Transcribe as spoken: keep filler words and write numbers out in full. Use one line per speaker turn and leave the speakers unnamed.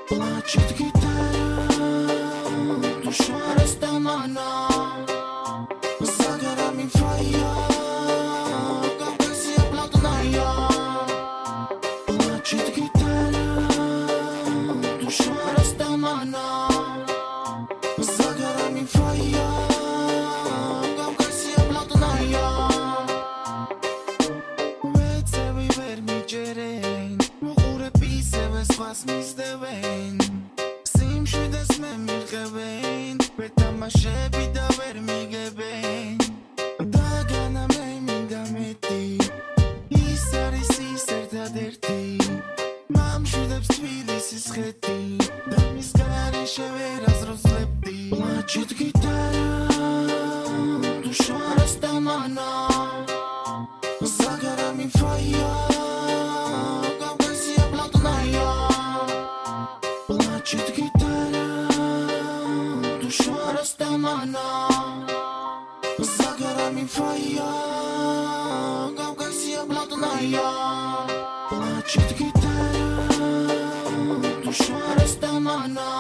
Плачет гитара, душа растомана. За горами фая, Кавказья блатная. Плачет гитара, душа растомана. За горами фая, Кавказья блатная. Vețevi vermiceren, mucure pise ves vas mis de ven. Sim și desmem mil că ven, pe tama shebi da vermige ven. Da gana mei minda meti, isari si serta derti. Mam și de pstvili si scheti, da mis care sheveras rozlepti. Плачет гитара, душа растомана. За горами фая, Кавказья блатная. Плачет гитара, душа растомана. За горами фая, Кавказья блатная. Плачет гитара, душа растомана.